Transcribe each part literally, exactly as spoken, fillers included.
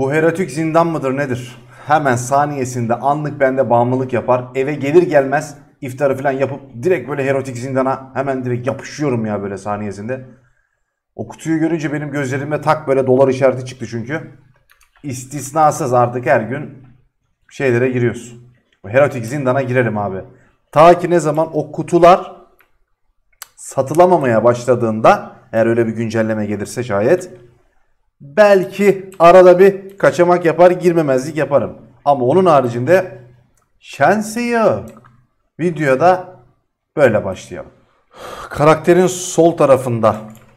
Bu erotik zindan mıdır nedir? Hemen saniyesinde anlık bende bağımlılık yapar. Eve gelir gelmez iftarı falan yapıp direkt böyle erotik zindana hemen direkt yapışıyorum ya böyle saniyesinde. O kutuyu görünce benim gözlerimde tak böyle dolar işareti çıktı çünkü. İstisnasız artık her gün şeylere giriyoruz. Bu erotik zindana girelim abi. Ta ki ne zaman o kutular satılamamaya başladığında, eğer öyle bir güncelleme gelirse şayet, belki arada bir kaçamak yapar, girmemezlik yaparım. Ama onun haricinde şansı yok. Videoda böyle başlayalım. Karakterin sol tarafında,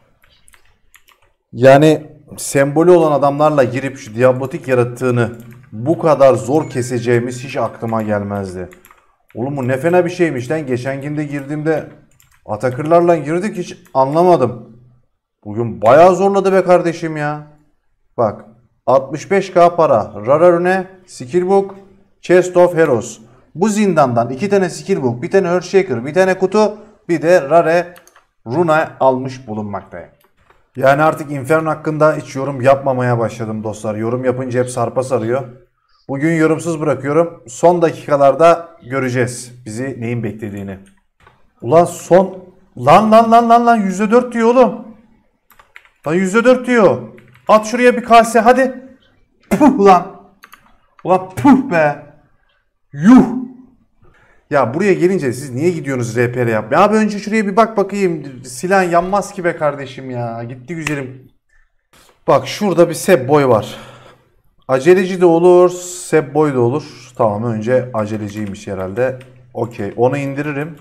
yani sembolü olan adamlarla girip şu diabotik yaratığını bu kadar zor keseceğimiz hiç aklıma gelmezdi. Oğlum bu ne fena bir şeymiş lan. Geçen günde girdiğimde Atakırlarla girdik, hiç anlamadım. Bugün bayağı zorladı be kardeşim ya. Bak, altmış beş K para, Rara Rune, Skillbook, Chest of Heroes. Bu zindandan iki tane Skillbook, bir tane Earthshaker, bir tane kutu, bir de Rare Rune almış bulunmaktayım. Yani artık Inferno hakkında hiç yorum yapmamaya başladım dostlar. Yorum yapınca hep sarpa sarıyor. Bugün yorumsuz bırakıyorum. Son dakikalarda göreceğiz bizi neyin beklediğini. Ulan son... Lan lan lan lan lan yüzde dört diyor oğlum. Lan yüzde dört diyor. At şuraya bir kase hadi. Puh lan. Ulan puh be. Yuh. Ya buraya gelince siz niye gidiyorsunuz R P R yap? Ya abi önce şuraya bir bak bakayım. Silah yanmaz ki be kardeşim ya. Gitti güzelim. Bak şurada bir Seb Boy var. Aceleci de olur, Seb Boy da olur. Tamam, önce aceleciymiş herhalde. Okey, onu indiririm.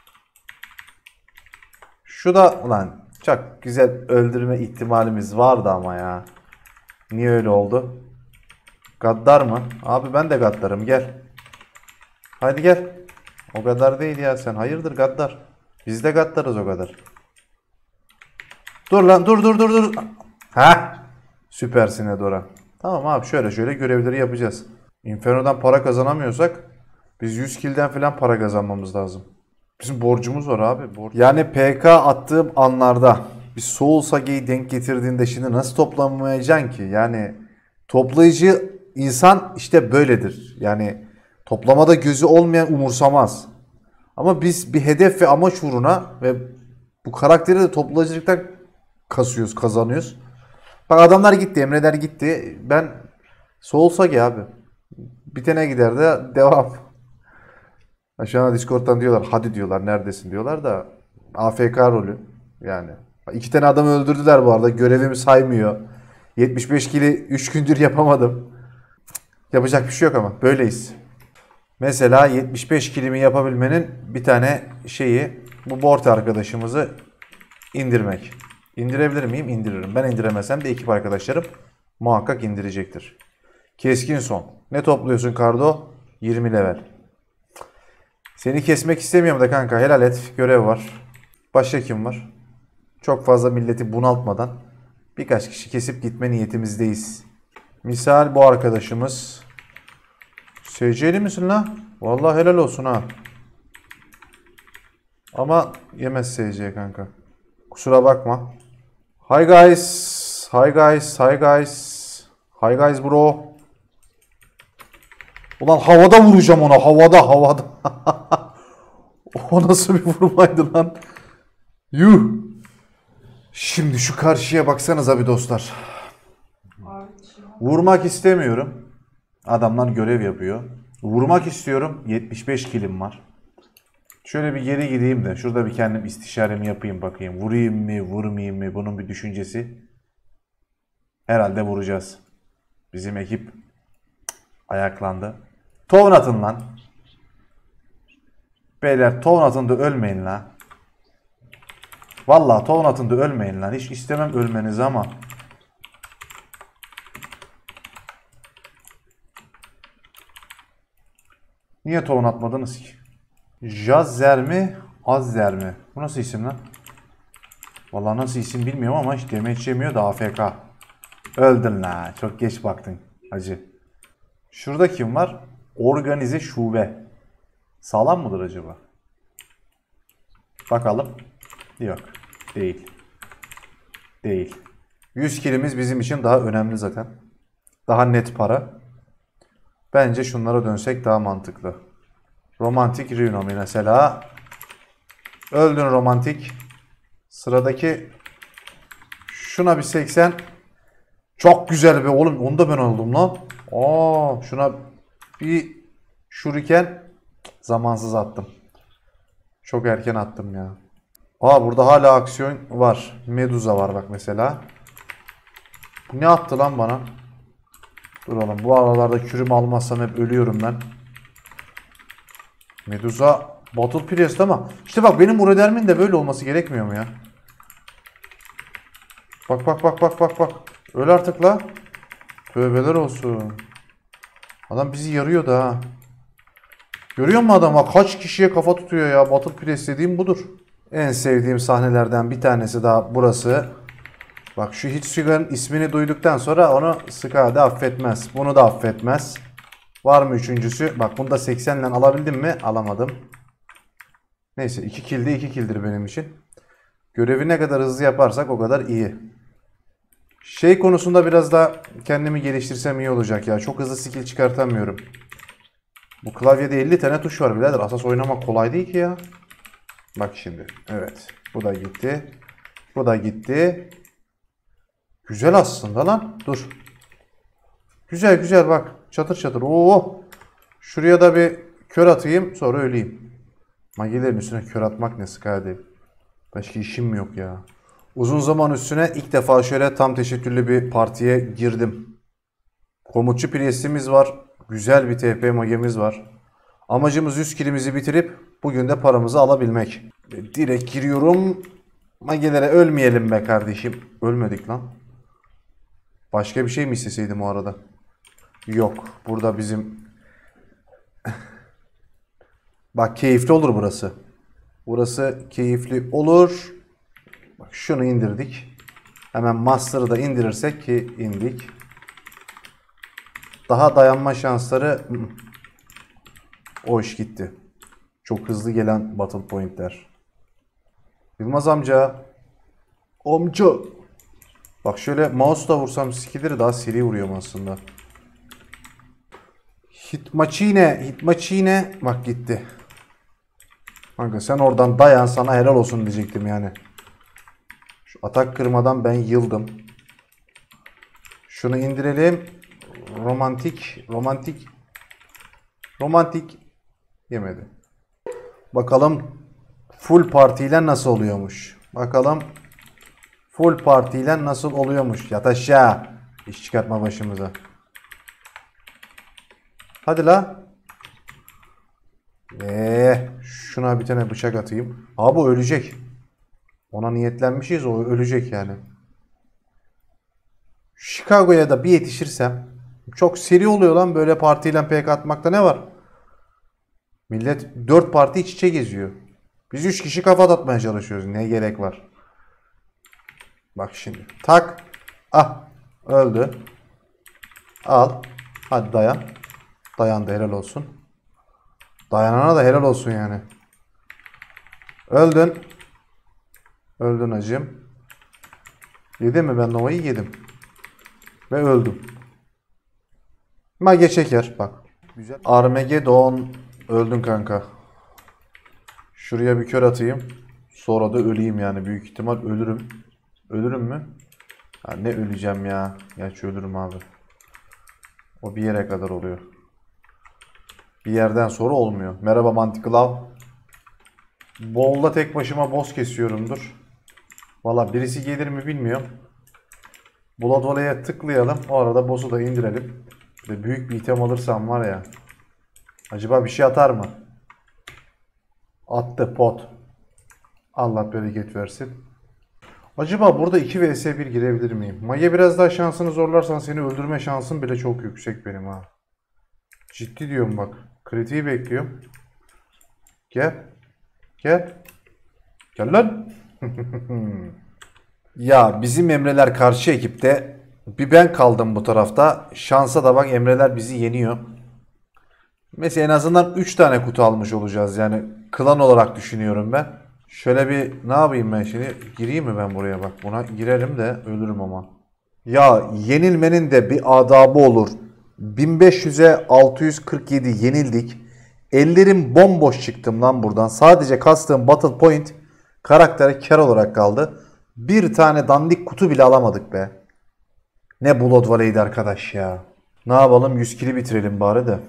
Şu da ulan çok güzel öldürme ihtimalimiz vardı ama ya. Niye öyle oldu? Gaddar mı? Abi ben de gaddarım, gel. Hadi gel. O kadar değil ya sen. Hayırdır gaddar? Biz de gaddarız o kadar. Dur lan, dur dur dur dur. Heh. Süpersin Edora. Tamam abi, şöyle şöyle görevleri yapacağız. Inferno'dan para kazanamıyorsak biz yüz kill'den falan para kazanmamız lazım. Bizim borcumuz var abi. Borç. Yani P K attığım anlarda bir Soul Saga'yı denk getirdiğinde şimdi nasıl toplamayacaksın ki? Yani toplayıcı insan işte böyledir. Yani toplamada gözü olmayan umursamaz. Ama biz bir hedef ve amaç uğruna ve bu karakteri de toplayıcılıktan kasıyoruz, kazanıyoruz. Bak adamlar gitti, Emreler gitti. Ben Soul Saga abi. Bitene gider de devam. Şu an Discord'dan diyorlar hadi diyorlar, neredesin diyorlar da A F K rolü yani. İki tane adam öldürdüler bu arada, görevimi saymıyor. yetmiş beş kili üç gündür yapamadım. Yapacak bir şey yok ama böyleyiz. Mesela yetmiş beş kilimi yapabilmenin bir tane şeyi bu Borte arkadaşımızı indirmek. İndirebilir miyim? İndiririm. Ben indiremesem de ekip arkadaşlarım muhakkak indirecektir. Keskin son. Ne topluyorsun Kardo? yirmi level. Seni kesmek istemiyorum da kanka, helal et, görev var. Başka kim var? Çok fazla milleti bunaltmadan birkaç kişi kesip gitme niyetimizdeyiz. Misal bu arkadaşımız. S C'li misin la? Vallahi helal olsun ha. Ama yemez S C kanka. Kusura bakma. Hi guys. Hi guys. Hi guys. Hi guys bro. Ulan havada vuracağım ona. Havada havada. O nasıl bir vurmaydı lan? Yuh. Şimdi şu karşıya baksanız abi dostlar. Vurmak istemiyorum. Adamlar görev yapıyor. Vurmak istiyorum. yetmiş beş kilim var. Şöyle bir geri gideyim de şurada bir kendim istişaremi yapayım bakayım. Vurayım mı, vurmayayım mı? Bunun bir düşüncesi. Herhalde vuracağız. Bizim ekip ayaklandı. Town atın lan. Beyler town atın da ölmeyin lan. Vallahi town atın da ölmeyin lan. Hiç istemem ölmenizi ama. Niye tohum atmadınız ki? Jazzer mi? Azzer mi? Bu nasıl isim lan? Vallahi nasıl isim bilmiyorum ama hiç demeç yemiyor da A F K. Öldün la. Çok geç baktın hacı. Şurada kim var? Organize şube. Sağlam mıdır acaba? Bakalım. Yok. Değil. Değil. yüz kilimiz bizim için daha önemli zaten. Daha net para. Bence şunlara dönsek daha mantıklı. Romantik Rhino mesela. Öldün romantik. Sıradaki şuna bir seksen. Çok güzel be oğlum. Onu da ben aldım lan. Aa, şuna bir şuriken zamansız attım. Çok erken attım ya. Aa, burada hala aksiyon var. Medusa var bak mesela. Ne attı lan bana? Dur oğlum, bu aralarda kürümü almazsam hep ölüyorum ben. Medusa Battle Priest ama işte bak, benim Uradermin de böyle olması gerekmiyor mu ya? Bak bak bak bak bak bak. Öl artık la. Tövbeler olsun. Adam bizi yarıyor da ha. Görüyor musun adam? Kaç kişiye kafa tutuyor ya. Battle Priest dediğim budur. En sevdiğim sahnelerden bir tanesi daha burası. Bak, şu Hitsugar'ın ismini duyduktan sonra onu Sky da affetmez. Bunu da affetmez. Var mı üçüncüsü? Bak, bunu da seksen ile alabildim mi? Alamadım. Neyse, iki kill de iki kill'dir benim için. Görevi ne kadar hızlı yaparsak o kadar iyi. Şey konusunda biraz da kendimi geliştirsem iyi olacak ya. Çok hızlı skill çıkartamıyorum. Bu klavyede elli tane tuş var birader. Asas oynamak kolay değil ki ya. Bak şimdi. Evet. Bu da gitti. Bu da gitti. Güzel aslında lan. Dur. Güzel güzel bak. Çatır çatır. Oo. Şuraya da bir kör atayım. Sonra öleyim. Magilerin üstüne kör atmak ne sık hadi. Başka işim mi yok ya. Uzun zaman üstüne ilk defa şöyle tam teşekküllü bir partiye girdim. Komutçu Priest'imiz var. Güzel bir T P magemiz var. Amacımız yüz kill'imizi bitirip bugün de paramızı alabilmek. Direkt giriyorum. Magelere ölmeyelim be kardeşim. Ölmedik lan. Başka bir şey mi isteseydim o arada? Yok. Burada bizim... Bak, keyifli olur burası. Burası keyifli olur. Bak, şunu indirdik. Hemen Master'ı da indirirsek ki indik. Daha dayanma şansları... O iş gitti. Çok hızlı gelen battle point'ler. Yılmaz amca. Amca. Bak, şöyle mouse'la vursam skill'leri daha seri vuruyorum aslında. Hitmachine. Hitmachine. Bak gitti. Kanka sen oradan dayan, sana helal olsun diyecektim yani. Şu atak kırmadan ben yıldım. Şunu indirelim. Romantik. Romantik. Romantik. Yemedi. Bakalım full partiyle nasıl oluyormuş. Bakalım full partiyle nasıl oluyormuş. Yat aşağı. İş çıkartma başımıza. Hadi la. Eee, şuna bir tane bıçak atayım. Abi bu ölecek. Ona niyetlenmişiz, o ölecek yani. Chicago'ya da bir yetişirsem. Çok seri oluyor lan böyle partiyle P K atmakta, ne var? Millet dört parti iç içe geziyor. Biz üç kişi kafa atmaya çalışıyoruz. Ne gerek var? Bak şimdi. Tak. Ah. Öldü. Al. Hadi dayan. Dayandı, helal olsun. Dayanana da helal olsun yani. Öldün. Öldün acım. Yedim mi ben Nova'yı? Yedim. Ve öldüm. Mage çeker. Bak. Güzel. Armageddon. Öldün kanka. Şuraya bir kör atayım. Sonra da öleyim yani. Büyük ihtimal ölürüm. Ölürüm mü? Ha, ne öleceğim ya. Gerçi ölürüm abi. O bir yere kadar oluyor. Bir yerden sonra olmuyor. Merhaba Mantiklav. Bowl'da tek başıma boss kesiyorumdur. Valla birisi gelir mi bilmiyorum. Blood Valley'e tıklayalım. O arada boss'u da indirelim. Ve büyük bir item alırsam var ya. Acaba bir şey atar mı? Attı pot. Allah bereket versin. Acaba burada iki vs bir girebilir miyim? Mage biraz daha şansını zorlarsan seni öldürme şansın bile çok yüksek benim ha. Ciddi diyorum bak. Kritiği bekliyorum. Gel. Gel. Gel lan. Ya bizim Emreler karşı ekipte. Bir ben kaldım bu tarafta. Şansa da bak, Emreler bizi yeniyor. Mesela en azından üç tane kutu almış olacağız. Yani klan olarak düşünüyorum ben. Şöyle bir ne yapayım ben şimdi? Gireyim mi ben buraya bak. Buna girerim de ölürüm ama. Ya yenilmenin de bir adabı olur. bin beş yüze altı yüz kırk yedi yenildik. Ellerim bomboş çıktım lan buradan. Sadece kastığım battle point karaktere kar olarak kaldı. Bir tane dandik kutu bile alamadık be. Ne Blood Valley'di arkadaş ya. Ne yapalım, yüz kili bitirelim bari de.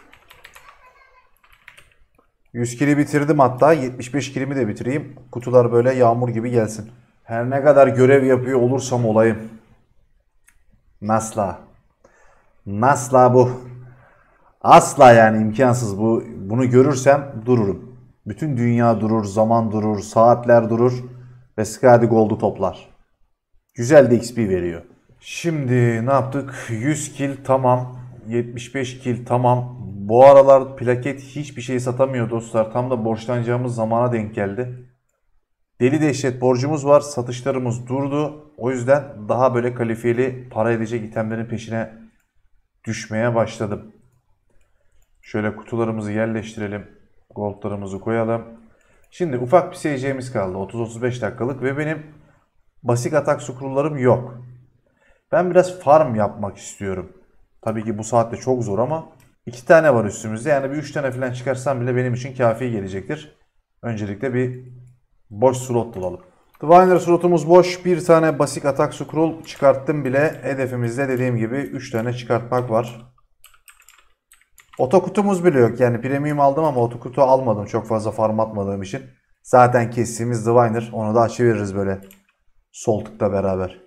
yüz kili bitirdim hatta. yetmiş beş kilimi de bitireyim. Kutular böyle yağmur gibi gelsin. Her ne kadar görev yapıyor olursam olayım. Nasla. Nasla bu. Asla yani imkansız bu. Bunu görürsem dururum. Bütün dünya durur, zaman durur, saatler durur ve Skadi Gold'u toplar. Güzel de X P veriyor. Şimdi ne yaptık? yüz kill tamam. yetmiş beş kill tamam. Bu aralar plaket hiçbir şey satamıyor dostlar. Tam da borçlanacağımız zamana denk geldi. Deli dehşet borcumuz var. Satışlarımız durdu. O yüzden daha böyle kalifiyeli para edecek itemlerin peşine düşmeye başladım. Şöyle kutularımızı yerleştirelim. Goldlarımızı koyalım. Şimdi ufak bir seyircimiz kaldı. otuz otuz beş dakikalık ve benim basit atak scroll'larım yok. Ben biraz farm yapmak istiyorum. Tabii ki bu saatte çok zor ama iki tane var üstümüzde. Yani bir üç tane falan çıkarsam bile benim için kafi gelecektir. Öncelikle bir boş slot bulalım. Diviner slotumuz boş. Bir tane basit atak scroll çıkarttım bile. Hedefimizde dediğim gibi üç tane çıkartmak var. Otokutumuz bile yok. Yani premium aldım ama otokutu almadım. Çok fazla farm atmadığım için. Zaten kestiğimiz Diviner. Onu da açıveririz böyle. Sol tıkla beraber.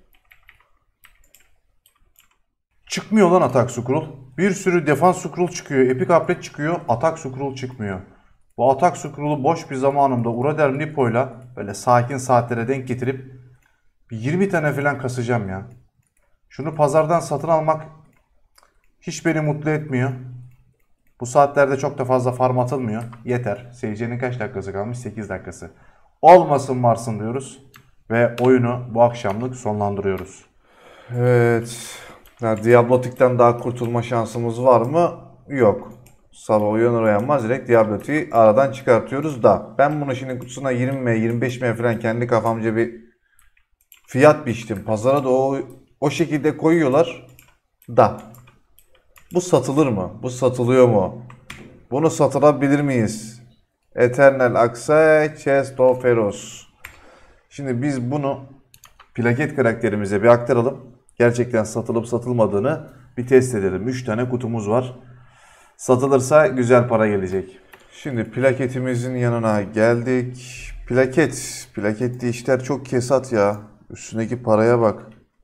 Çıkmıyor lan atak scroll. Bir sürü defans scroll çıkıyor. Epic upgrade çıkıyor. Atak scroll çıkmıyor. Bu atak scroll'u boş bir zamanımda Urader Nipo'yla böyle sakin saatlere denk getirip yirmi tane falan kasacağım ya. Şunu pazardan satın almak hiç beni mutlu etmiyor. Bu saatlerde çok da fazla farm atılmıyor. Yeter. Seyircinin kaç dakikası kalmış? sekiz dakikası. Olmasın varsın diyoruz. Ve oyunu bu akşamlık sonlandırıyoruz. Evet. Yani Diablotik'ten daha kurtulma şansımız var mı? Yok. Sabah uyanır uyanmaz direkt Diablotik'i aradan çıkartıyoruz da. Ben bunu şimdi kutusuna yirmi mi yirmi beş mi falan kendi kafamca bir fiyat biçtim. Pazara da o, o şekilde koyuyorlar da. Bu satılır mı? Bu satılıyor mu? Bunu satılabilir miyiz? Eternal Axe Chest of Feroz. Şimdi biz bunu plaket karakterimize bir aktaralım. Gerçekten satılıp satılmadığını bir test edelim. üç tane kutumuz var. Satılırsa güzel para gelecek. Şimdi plaketimizin yanına geldik. Plaket. Plaketli işler çok kesat ya. Üstündeki paraya bak.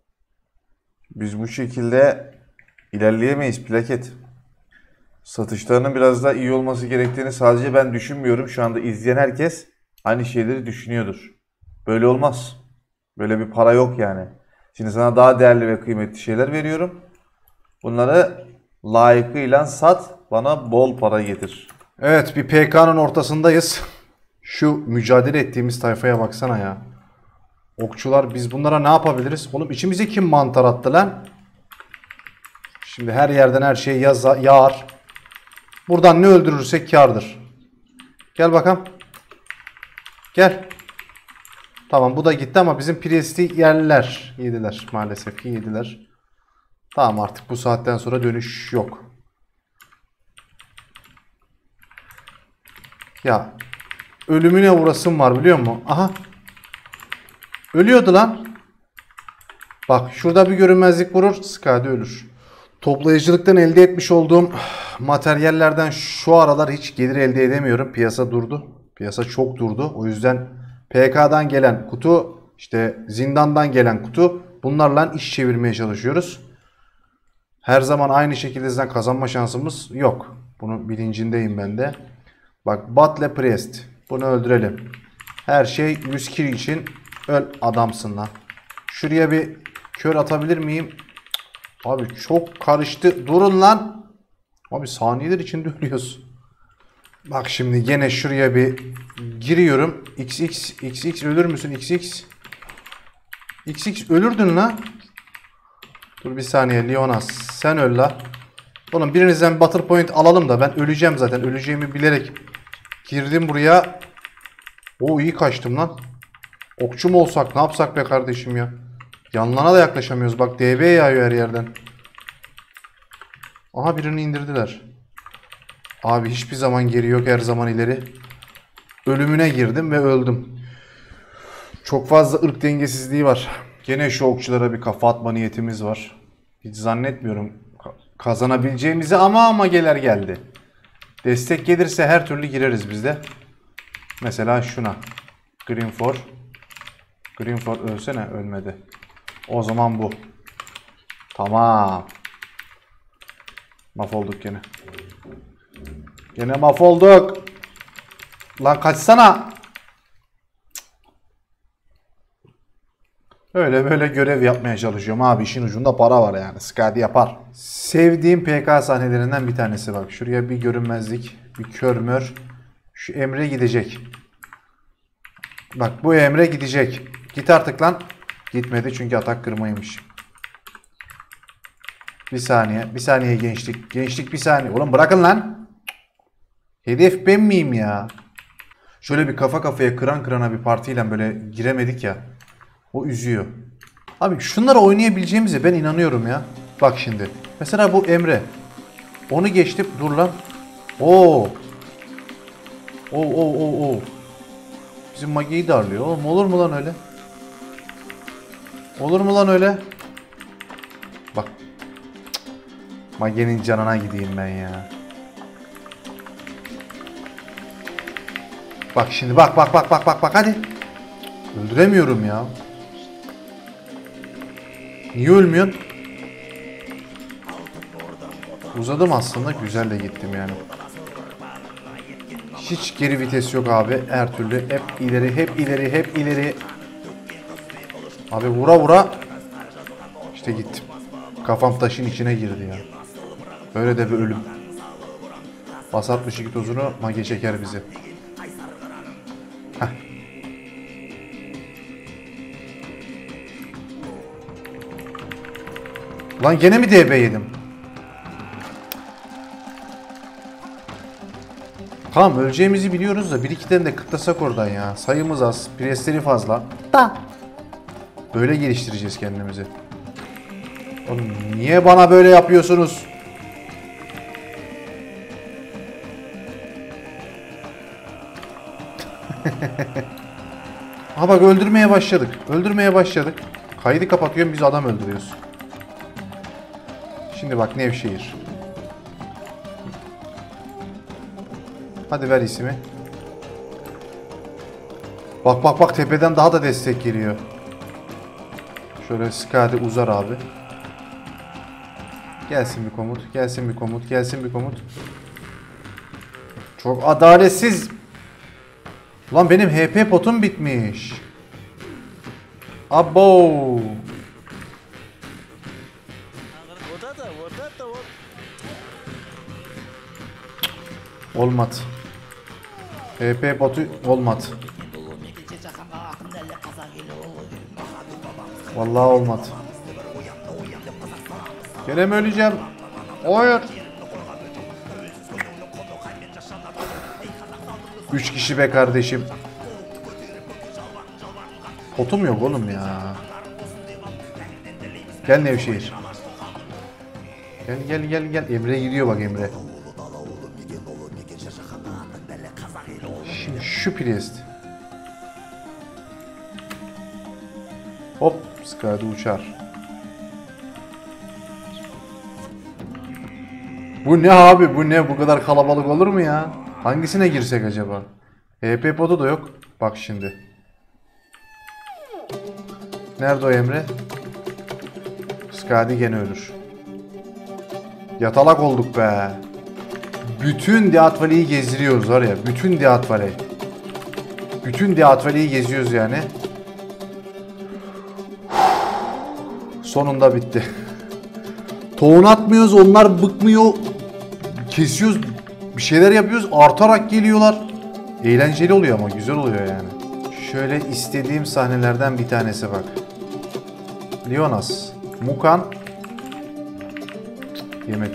Biz bu şekilde ilerleyemeyiz plaket. Satışlarının biraz daha iyi olması gerektiğini sadece ben düşünmüyorum. Şu anda izleyen herkes aynı şeyleri düşünüyordur. Böyle olmaz. Böyle bir para yok yani. Şimdi sana daha değerli ve kıymetli şeyler veriyorum. Bunları layıkıyla sat, bana bol para getir. Evet, bir P K'nın ortasındayız. Şu mücadele ettiğimiz tayfaya baksana ya. Okçular, biz bunlara ne yapabiliriz? Oğlum içimize kim mantar attı lan? Şimdi her yerden her şey yaza, yağar. Buradan ne öldürürsek kârdır. Gel bakalım. Gel. Tamam, bu da gitti ama bizim Priest'i yerler. Yediler maalesef ki yediler. Tamam, artık bu saatten sonra dönüş yok. Ya ölümüne uğrasım var biliyor musun? Aha. Ölüyordu lan. Bak şurada bir görünmezlik vurur. Skadi ölür. Toplayıcılıktan elde etmiş olduğum materyallerden şu aralar hiç gelir elde edemiyorum. Piyasa durdu. Piyasa çok durdu. O yüzden P K'dan gelen kutu, işte zindandan gelen kutu, bunlarla iş çevirmeye çalışıyoruz. Her zaman aynı şekilde kazanma şansımız yok. Bunun bilincindeyim ben de. Bak, Battle Priest. Bunu öldürelim. Her şey yüz kill için. Öl adamsın lan. Şuraya bir kör atabilir miyim? Abi çok karıştı. Durun lan. Abi saniyeler içinde ölüyoruz. Bak şimdi gene şuraya bir giriyorum. X X X X ölür müsün X X? X X ölürdün lan. Dur bir saniye Leonas, sen öl la. Oğlum birinizden battle point alalım da ben öleceğim zaten. Öleceğimi bilerek girdim buraya. Oo iyi kaçtım lan. Okçu mu olsak ne yapsak be kardeşim ya. Yanlarına da yaklaşamıyoruz. Bak D B yağıyor her yerden. Aha birini indirdiler. Abi hiçbir zaman geri yok, her zaman ileri. Ölümüne girdim ve öldüm. Çok fazla ırk dengesizliği var. Gene şu okçulara bir kafa atma niyetimiz var. Hiç zannetmiyorum kazanabileceğimizi ama ama geler geldi. Destek gelirse her türlü gireriz biz de. Mesela şuna. Greenfor. Greenfor ölsene, ölmedi. O zaman bu. Tamam. Mahvolduk gene. Gene mahvolduk. Lan kaçsana. Öyle böyle görev yapmaya çalışıyorum abi. İşin ucunda para var yani. Skadi yapar. Sevdiğim P K sahnelerinden bir tanesi bak. Şuraya bir görünmezlik. Bir körmör. Şu Emre gidecek. Bak bu Emre gidecek. Git artık lan. Gitmedi çünkü atak kırmaymış. Bir saniye. Bir saniye gençlik. Gençlik bir saniye. Oğlum bırakın lan. Hedef ben miyim ya? Şöyle bir kafa kafaya kıran kırana bir partiyle böyle giremedik ya. O üzüyor. Abi şunları oynayabileceğimize ben inanıyorum ya. Bak şimdi. Mesela bu Emre. Onu geçtim. Dur lan. Oo. Oo oo oo oo. Bizim Magi'yi darlıyor. Oğlum olur mu lan öyle? Olur mu lan öyle? Bak. Magi'nin canına gideyim ben ya. Bak şimdi bak bak bak bak bak bak hadi. Öldüremiyorum ya. Niye ölmüyorsun? Uzadım aslında. Güzel de gittim yani. Hiç geri vites yok abi. Her türlü hep ileri, hep ileri, hep ileri. Abi vura vura. İşte gittim. Kafam taşın içine girdi ya. Böyle de bir ölüm. Bas altmış iki tozunu Mage çeker bizi. Heh. Lan gene mi D B yedim? Tamam öleceğimizi biliyoruz da bir iki tane de kıtlasak oradan ya. Sayımız az, presleri fazla. Da. Böyle geliştireceğiz kendimizi. Oğlum niye bana böyle yapıyorsunuz? Ha bak öldürmeye başladık. Öldürmeye başladık. Kaydı kapatıyorum, biz adam öldürüyoruz. Şimdi bak Nevşehir. Hadi ver ismi. Bak bak bak tepeden daha da destek geliyor. Şöyle Skadi uzar abi. Gelsin bir komut, gelsin bir komut, gelsin bir komut. Çok adaletsiz. Lan benim H P potum bitmiş. Abo. Olmadı. H P potu olmadı. Vallahi olmadı. Gene mi öleceğim? Hayır. Üç kişi be kardeşim. Potum yok oğlum ya. Gel Nevşehir. Gel gel gel gel. Emre gidiyor bak Emre. Şimdi şu priest. Hop. Skadi uçar. Bu ne abi? Bu ne? Bu kadar kalabalık olur mu ya? Hangisine girsek acaba? H P potu da yok. Bak şimdi. Nerede o Emre? Skadi gene ölür. Yatalak olduk be. Bütün Death Valley'i gezdiriyoruz var ya. Bütün Death Valley. Bütün Death Valley'i geziyoruz yani. Sonunda bitti. Tohum atmıyoruz. Onlar bıkmıyor. Kesiyoruz. Bir şeyler yapıyoruz. Artarak geliyorlar. Eğlenceli oluyor ama. Güzel oluyor yani. Şöyle istediğim sahnelerden bir tanesi bak. Leonas. Mukan. Yemedi.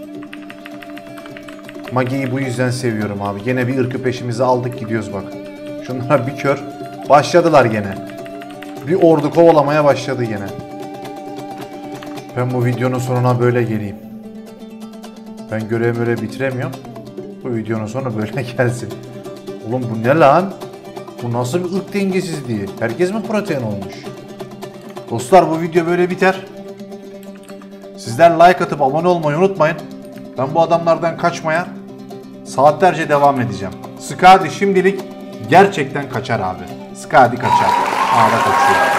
Magi'yi bu yüzden seviyorum abi. Gene bir ırkı peşimize aldık gidiyoruz bak. Şunlara bir kör. Başladılar gene. Bir ordu kovalamaya başladı yine. Ben bu videonun sonuna böyle geleyim. Ben görev böyle bitiremiyorum. Bu videonun sonu böyle gelsin. Oğlum bu ne lan? Bu nasıl bir ırk dengesizliği? Herkes mi protein olmuş? Dostlar bu video böyle biter. Sizler like atıp abone olmayı unutmayın. Ben bu adamlardan kaçmaya saatlerce devam edeceğim. Skadi şimdilik gerçekten kaçar abi. Skadi kaçar. Ağda kaçıyor.